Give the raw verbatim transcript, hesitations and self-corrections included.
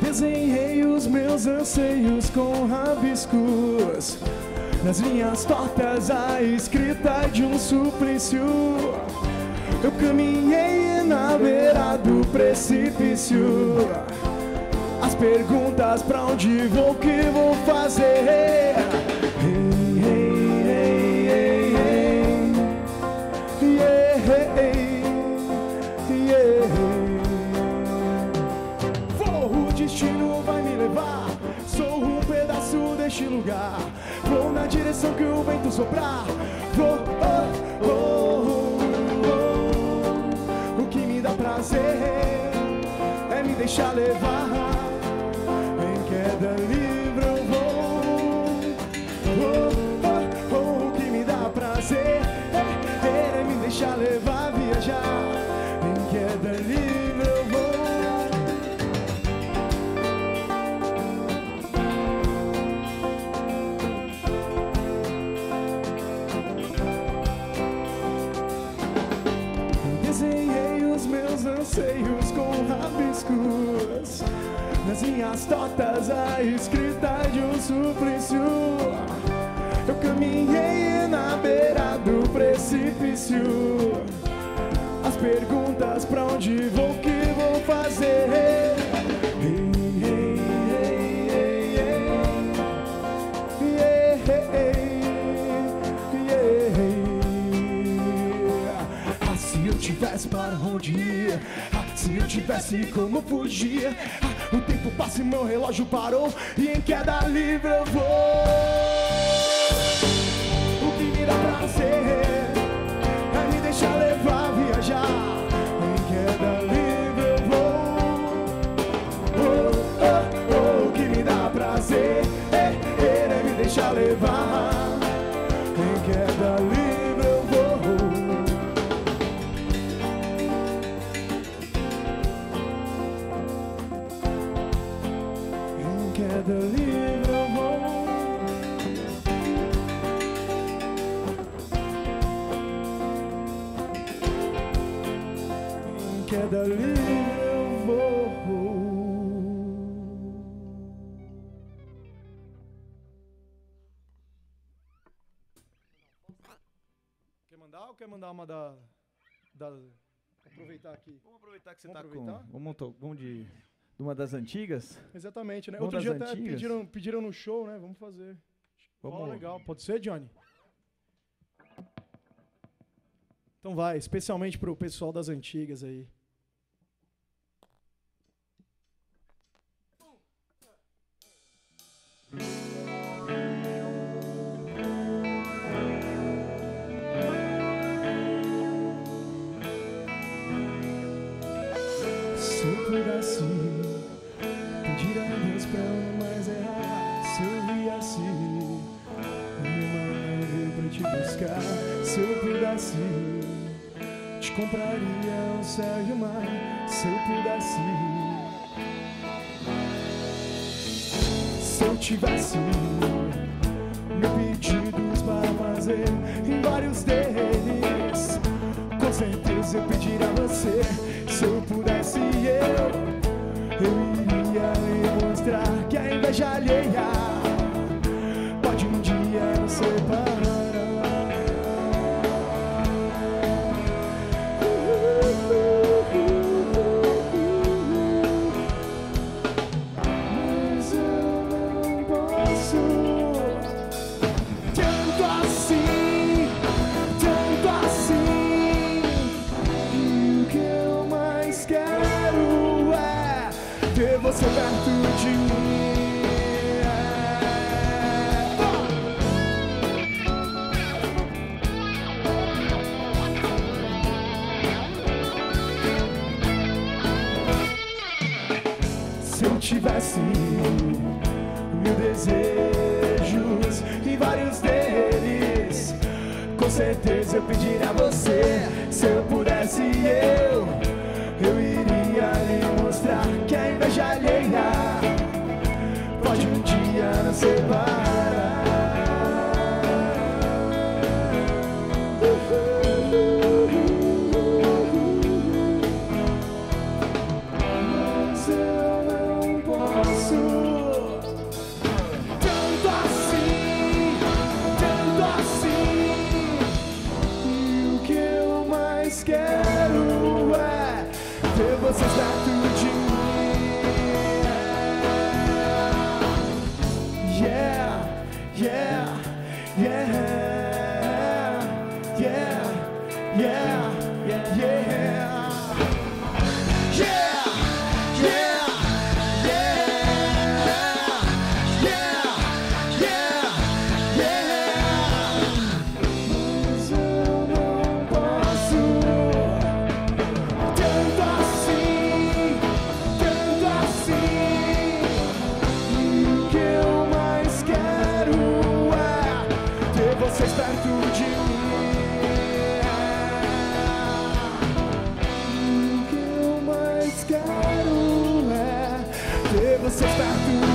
Desenhei os meus anseios com rabiscos, nas linhas tortas a escrita de um suplício. Eu caminhei na beira do precipício, as perguntas pra onde vou, o que vou fazer. Hey, hey, hey, hey, hey. Yeah, yeah. Vou, o destino vai me levar, sou um pedaço deste lugar. Vou na direção que o vento soprar. Vou, oh, oh, oh. O que me dá prazer é me deixar levar. Em queda livre eu vou. Oh, oh, oh. O que me dá prazer é, é me deixar levar, viajar. Em queda livre eu vou. Anseios com rabiscos, nas linhas tortas a escrita de um suplício. Eu caminhei na beira do precipício, as perguntas pra onde vou, o que vou fazer. Hey, hey, hey, hey, hey. Yeah, yeah. Ah, se eu tivesse para onde ir, se eu tivesse como fugir, o tempo passa e meu relógio parou, e em queda livre eu vou. O que me dá prazer é me deixar levar, viajar. Em queda livre eu vou. Oh, oh, oh. O que me dá prazer é, é me deixar levar. Em queda livre eu vou. Queda livre eu vou. Em queda livre eu vou. Quer mandar ou quer mandar uma da... da... aproveitar aqui? Vamos aproveitar que você Vamos tá aproveitar? com... Vamos, to... vamos de... de uma das antigas? Exatamente, né? Uma Outro das dia até antigas? pediram, pediram no show, né? Vamos fazer. Vamos. Ó, legal. Pode ser, Johnny? Então vai, especialmente pro pessoal das antigas aí. Se eu pudesse pedir a Deus pra eu não mais errar, se eu viesse uma nave pra te buscar, se eu pudesse te compraria o céu e o mar, se eu pudesse, se eu tivesse mil pedidos para fazer, em vários deles com certeza eu pediria a você. Se eu pudesse eu, eu iria lhe mostrar que a inveja alheia pode um dia nos separar. Mas eu não posso, tanto assim, tanto assim. E o que eu mais quero é ter você perto de mim. Se eu tivesse mil desejos e vários deles, com certeza eu pediria a você. Se eu pudesse eu, eu iria lhe mostrar que a inveja alheia pode um dia nos separar. Mas eu não posso. Você está tudo